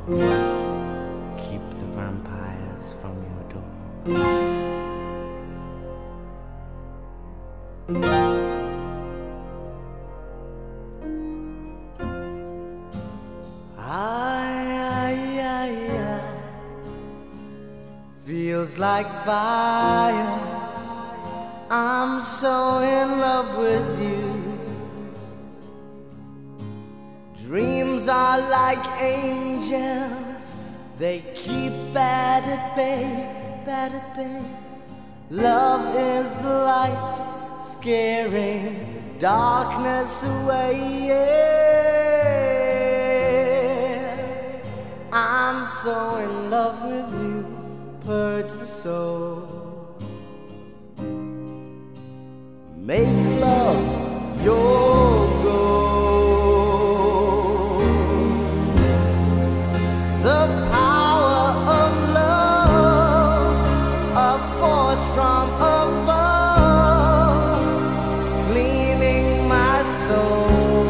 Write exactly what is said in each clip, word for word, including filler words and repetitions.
Keep the vampires from your door. Feels like fire. I'm so in love with you. Dreams are like angels. They keep bad at bay, bad at bay. Love is the light, scaring darkness away. Yeah. I'm so in love with you. Purge the soul. Make love your goal. The power of love, a force from above, cleaning my soul.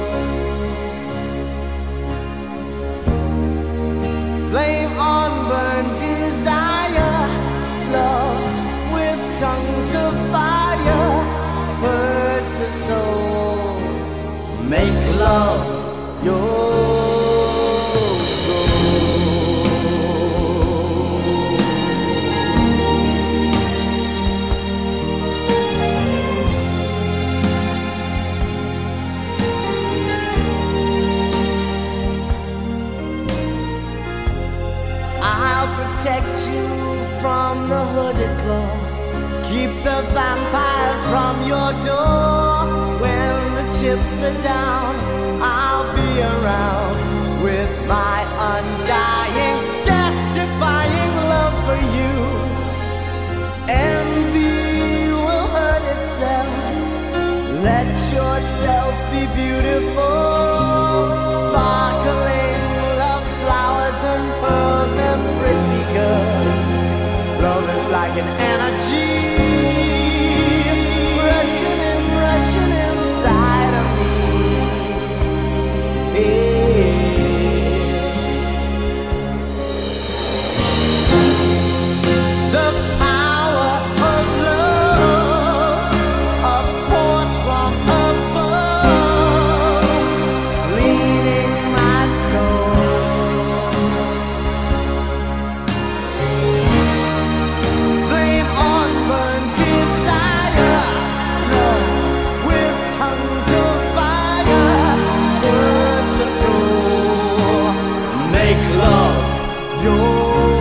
Flame on burn desire, love with tongues of fire, purge the soul, make love your protect you from the hooded claw. Keep the vampires from your door. When the chips are down, I'll be around with my undying, death-defying love for you. Envy will hurt itself. Let yourself be beautiful, sparkling love flowers and pearls and pretty girls. Love is like an energy rushing and rushing inside of me. Yeah. The power of love, a force from above, cleaning my soul. Flame on burn desire, love with tongues of fire, burns the soul, make love your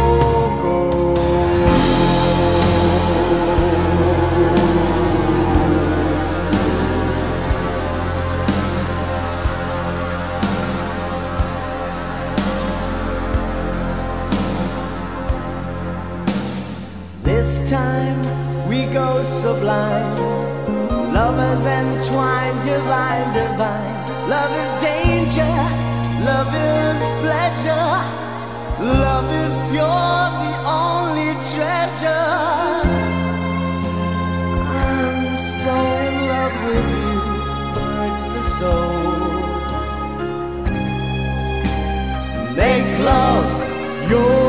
This time we go sublime, lovers entwined, divine, divine. Love is danger, love is pleasure, love is pure, the only treasure. I'm so in love with you, purge the soul, make love your